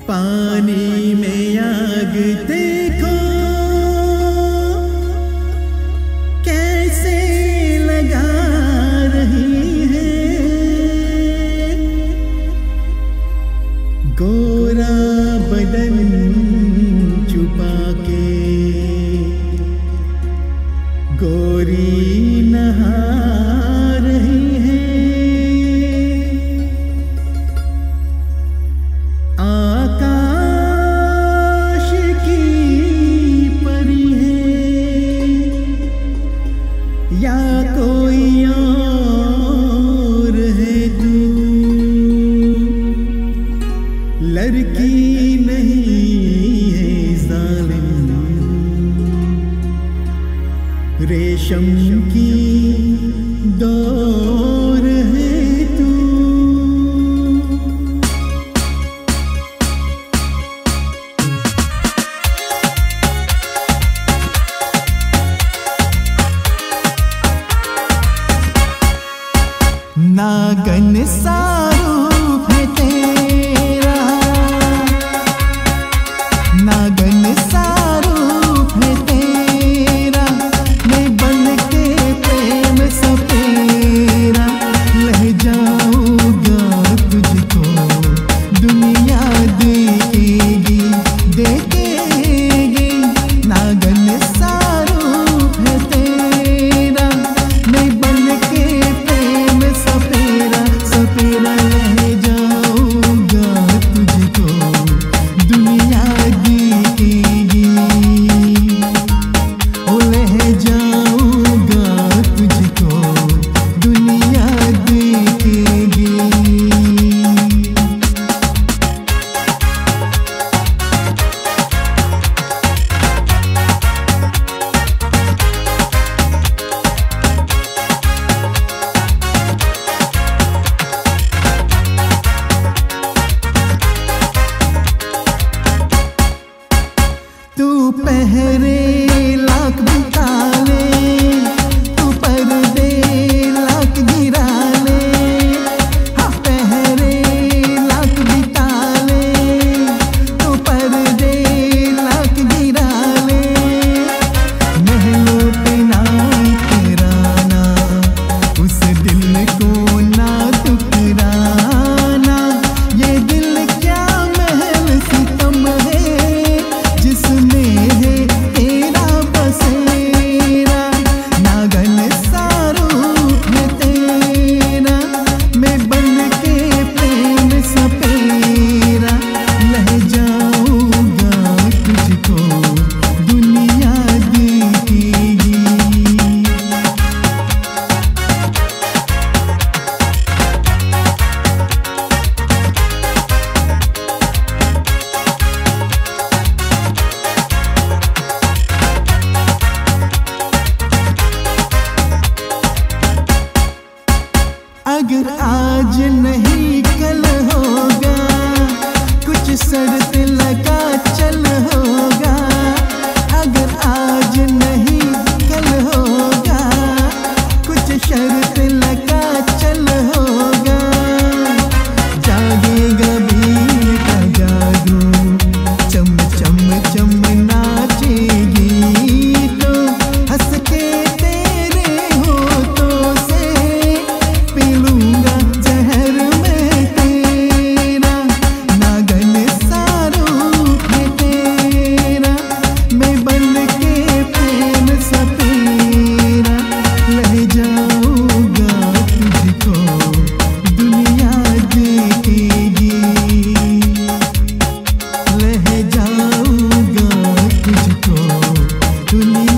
पानी में आग देखो कैसे लगा रही है, गोरा बदन छुपा के गोरी नहा रही है। आकाश की परी है या कोई और है तू, लड़की नहीं है जालिम, रेशम की डोर है तू। नागन सा रूप है तेरा, नागन सा रूप है तेरा, मैं बन के प्रेम सपेरा, लह जाऊंगा तुझको दुनिया देखेगी देखेगी। नागन सा रूप है तेरा, मैं बन के प्रेम सपेरा सपेरा, लह जाऊंगा तुझको दुनिया देखेगी, ओ लह जाऊंगा तुझको दुनिया देखेगी। तू पहरे लाख बिता ले, तू पर्दे लाख गिरा ले, हाँ पहरे लाख बिता ले, तू पर्दे लाख गिरा ले। महलों पे ना इतराना, उस दिल को ना टुकराना, ये दिल क्या महल सितम है जिसमें है तेरा बसेरा। नागन सा रूप है तेरा, मैं बन के प्रेम सपेरा, लह जाऊंगा तुझको दुनिया देखेगी। अगर आज नहीं कल होगा, कुछ शर्त लगा चल होगा। अगर आज नहीं कल होगा, कुछ शर्त लगा चल होगा। जागेगा भीड़ का जादू, चम चम चम नाचेगी तो, हंस के तेरे होठों से पीलूंगा जहर में तेरा। नागन सा रूप है तेरा, मैं बन के प्रेम सपेरा, लह जाऊंगा तुझको दुनिया देखेगी, लह जाऊंगा तुझको दुनिया